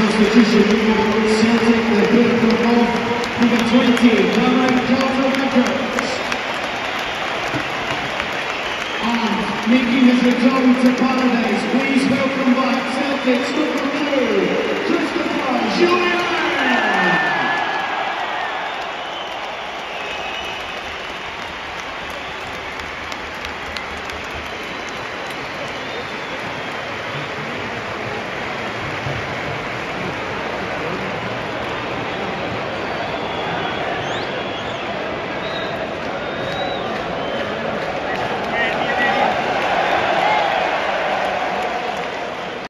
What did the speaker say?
substitution for Celtic, the good from off, number 20, Cameron Carter-Records. And making his return to Paradise, please welcome back Celtic's number 2, Christopher Julian.